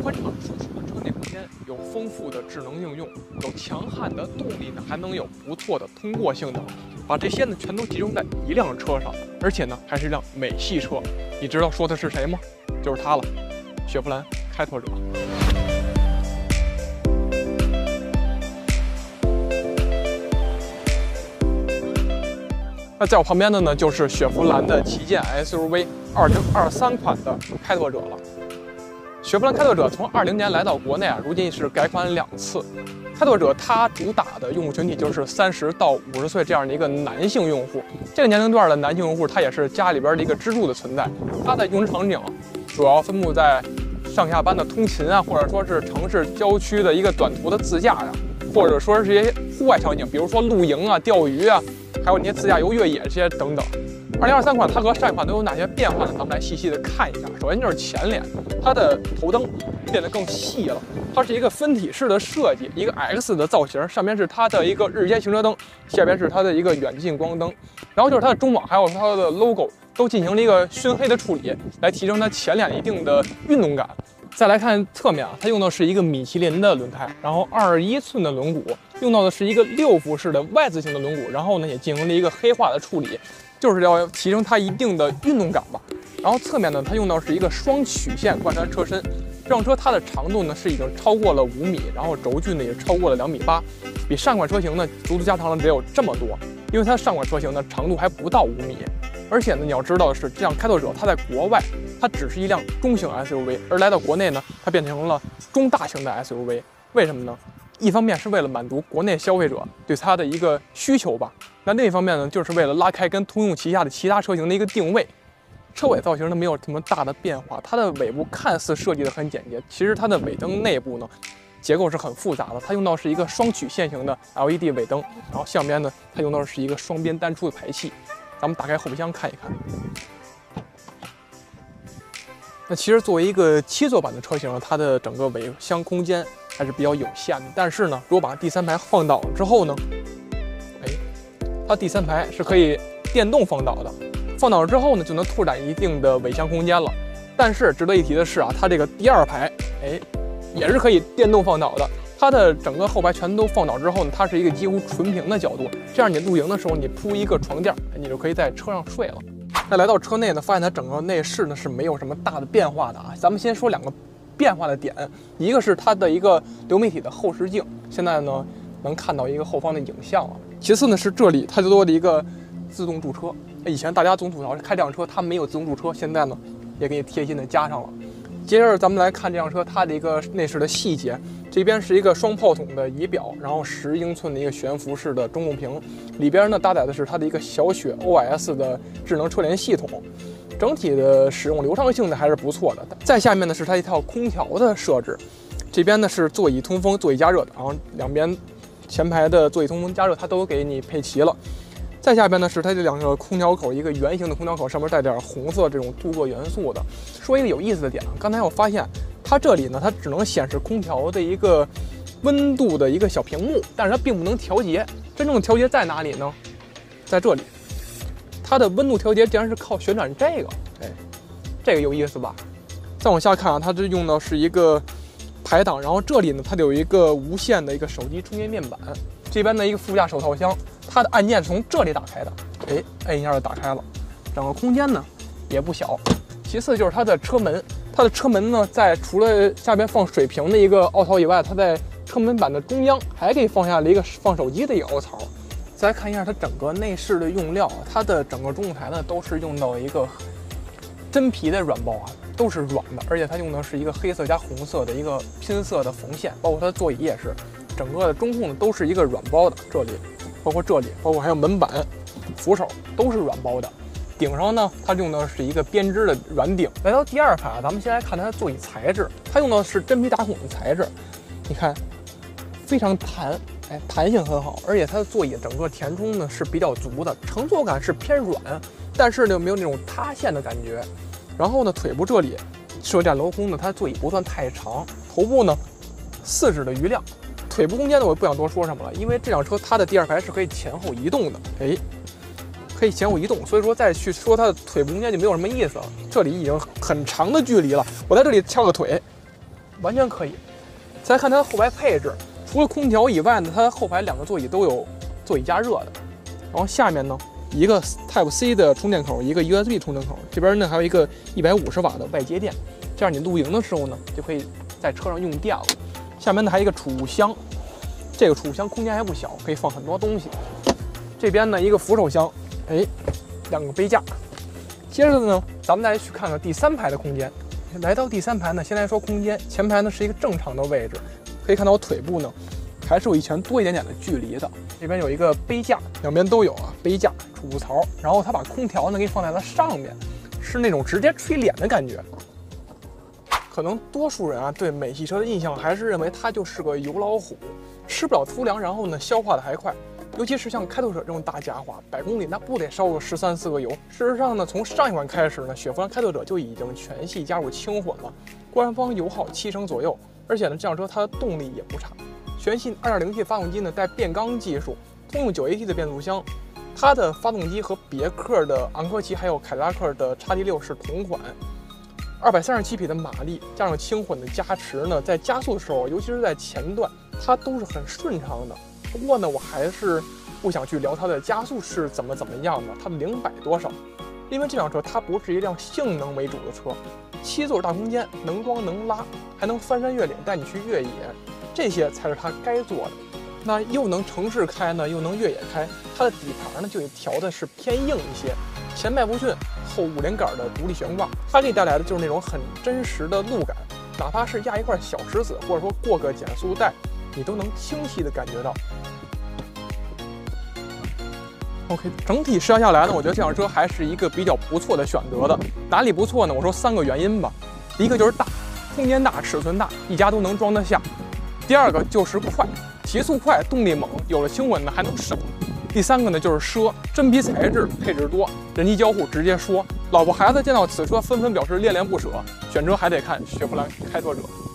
宽敞舒适的车内空间，有丰富的智能应用，有强悍的动力呢，还能有不错的通过性能。把这些呢全都集中在一辆车上，而且呢还是一辆美系车。你知道说的是谁吗？就是它了，雪佛兰开拓者。那在我旁边的呢，就是雪佛兰的旗舰 SUV 2023款的开拓者了。雪佛兰开拓者从20年来到国内啊，如今是改款2次。开拓者它主打的用户群体就是30到50岁这样的一个男性用户。这个年龄段的男性用户，他也是家里边的一个支柱的存在。它的用车场景主要分布在上下班的通勤啊，或者说是城市郊区的一个短途的自驾呀，或者说是一些户外场景，比如说露营啊、钓鱼啊，还有那些自驾游、越野这些等等。2023款它和上一款都有哪些变化呢？咱们来细细的看一下。首先就是前脸，它的头灯变得更细了，它是一个分体式的设计，一个 X 的造型，上面是它的一个日间行车灯，下边是它的一个远近光灯，然后就是它的中网还有它的 logo 都进行了一个熏黑的处理，来提升它前脸一定的运动感。再来看侧面啊，它用的是一个米其林的轮胎，然后21寸的轮毂，用到的是一个6幅式的 Y 字形的轮毂，然后呢也进行了一个黑化的处理，就是要提升它一定的运动感吧。然后侧面呢，它用到是一个双曲线贯穿车身，这辆车它的长度呢是已经超过了5米，然后轴距呢也超过了2.8米，比上款车型呢足足加长了只有这么多，因为它上款车型呢长度还不到5米。而且呢，你要知道的是，这辆开拓者它在国外它只是一辆中型 SUV， 而来到国内呢，它变成了中大型的 SUV。为什么呢？一方面是为了满足国内消费者对它的一个需求吧，那另一方面呢，就是为了拉开跟通用旗下的其他车型的一个定位。车尾造型呢没有什么大的变化，它的尾部看似设计的很简洁，其实它的尾灯内部呢结构是很复杂的，它用到是一个双曲线型的 LED 尾灯，然后下边呢它用到是一个双边单出的排气。咱们打开后备箱看一看。那其实作为一个7座版的车型，它的整个尾箱空间还是比较有限的。但是呢，如果把第3排放倒之后呢，它第3排是可以电动放倒的。放倒之后呢，就能拓展一定的尾箱空间了。但是值得一提的是啊，它这个第2排，也是可以电动放倒的。它的整个后排全都放倒之后呢，它是一个几乎纯平的角度，这样你露营的时候你铺一个床垫，你就可以在车上睡了。那来到车内呢，发现它整个内饰呢是没有什么大的变化的啊。咱们先说2个变化的点，一个是它的一个流媒体的后视镜，现在呢能看到一个后方的影像了。其次呢是这里它就多了一个自动驻车，以前大家总吐槽开这辆车它没有自动驻车，现在呢也给你贴心的加上了。接着咱们来看这辆车它的一个内饰的细节，这边是一个双炮筒的仪表，然后10英寸的一个悬浮式的中控屏，里边呢搭载的是它的一个小雪 OS 的智能车联系统，整体的使用流畅性呢还是不错的。再下面呢是它一套空调的设置，这边呢是座椅通风、座椅加热的，然后两边前排的座椅通风加热它都给你配齐了。再下边呢是它这2个空调口，一个圆形的空调口，上面带点红色这种镀铬元素的。说一个有意思的点，刚才我发现它这里呢，它只能显示空调的一个温度的一个小屏幕，但是它并不能调节。真正的调节在哪里呢？在这里，它的温度调节竟然是靠旋转这个，这个有意思吧？再往下看啊，它这用的是一个排档，然后这里呢，它有一个无线的一个手机充电面板，这边的一个副驾手套箱。它的按键是从这里打开的，摁一下就打开了，整个空间呢也不小。其次就是它的车门，它的车门呢在除了下边放水瓶的一个凹槽以外，它在车门板的中央还可以放下了一个放手机的一个凹槽。再来看一下它整个内饰的用料，它的整个中控台呢都是用到一个真皮的软包啊，都是软的，而且它用的是一个黑色加红色的一个拼色的缝线，包括它的座椅也是，整个的中控呢都是一个软包的，这里。包括这里，包括还有门板、扶手都是软包的。顶上呢，它用的是一个编织的软顶。来到第2排，咱们先来看它的座椅材质，它用的是真皮打孔的材质，你看非常弹，弹性很好，而且它的座椅整个填充呢是比较足的，乘坐感是偏软，但是呢没有那种塌陷的感觉。然后呢，腿部这里设计镂空呢，它座椅不算太长，头部呢4指的余量。腿部空间呢，我不想多说什么了，因为这辆车它的第2排是可以前后移动的，可以前后移动，所以说再去说它的腿部空间就没有什么意思了。这里已经很长的距离了，我在这里翘个腿， 完全可以。再看它的后排配置，除了空调以外呢，它后排2个座椅都有座椅加热的。然后下面呢，一个 Type C 的充电口，一个 USB 充电口，这边呢还有一个150瓦的外接电，这样你露营的时候呢就可以在车上用电了。下面呢还有一个储物箱，这个储物箱空间还不小，可以放很多东西。这边呢一个扶手箱，哎，2个杯架。接着呢，咱们再来去看看第3排的空间。来到第3排呢，先来说空间，前排呢是一个正常的位置，可以看到我腿部呢还是有以前多一点点的距离的。这边有一个杯架，两边都有啊，杯架、储物槽，然后它把空调呢给放在了上面，是那种直接吹脸的感觉。可能多数人啊对美系车的印象还是认为它就是个油老虎，吃不了粗粮，然后呢消化的还快。尤其是像开拓者这种大家伙，100公里那不得烧个13、14个油。事实上呢，从上一款开始呢，雪佛兰开拓者就已经全系加入轻混了，官方油耗7升左右，而且呢，这辆车它的动力也不差。全系 2.0T 发动机呢带变缸技术，通用 9AT 的变速箱，它的发动机和别克的昂科旗还有凯迪拉克的 XT6是同款。237匹的马力加上轻混的加持呢，在加速的时候，尤其是在前段，它都是很顺畅的。不过呢，我还是不想去聊它的加速是怎么样的，它的0-100多少，因为这辆车它不是一辆性能为主的车，7座大空间，能装能拉，还能翻山越岭带你去越野，这些才是它该做的。那又能城市开呢，又能越野开，它的底盘呢就得调的是偏硬一些，前麦弗逊，后5连杆的独立悬挂，它给你带来的就是那种很真实的路感，哪怕是压一块小石子，或者说过个减速带，你都能清晰的感觉到。OK， 整体试驾下来呢，我觉得这辆车还是一个比较不错的选择的。哪里不错呢？我说3个原因吧。第一个就是大，空间大，尺寸大，一家都能装得下。第二个就是快，提速快，动力猛，有了轻混呢还能省。第3个呢就是奢，真皮材质，配置多，人机交互直接说。老婆孩子见到此车纷纷表示恋恋不舍，选车还得看雪佛兰开拓者。